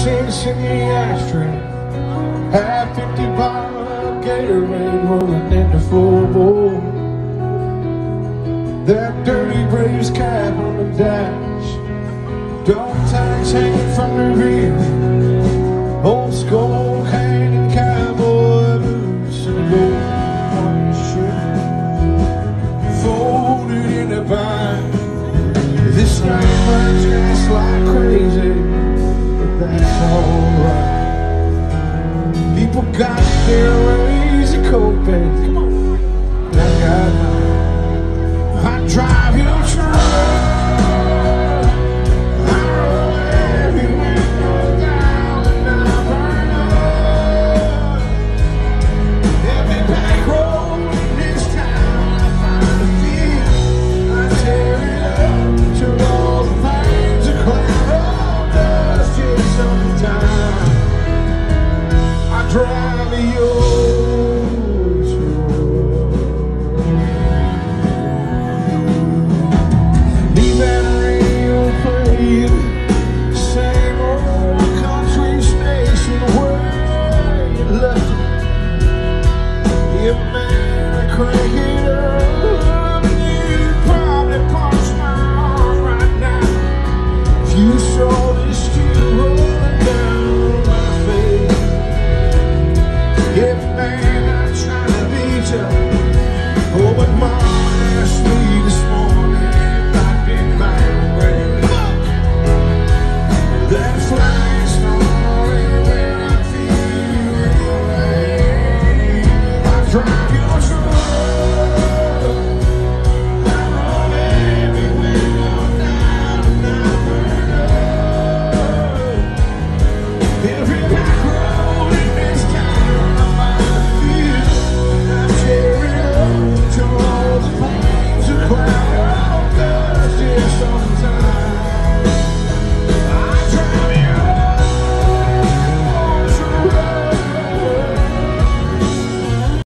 cents in the ashtray, half-empty bottle of Gatorade rolling in the floorboard. That dirty Braves cap on the dash, dog tags hanging from the rear, old skull hanging cowboy boots and a gold shirt folded in a bind. This night burns gas like crazy, but that's alright. People got their ways of coping. Come on, I got mine. I drive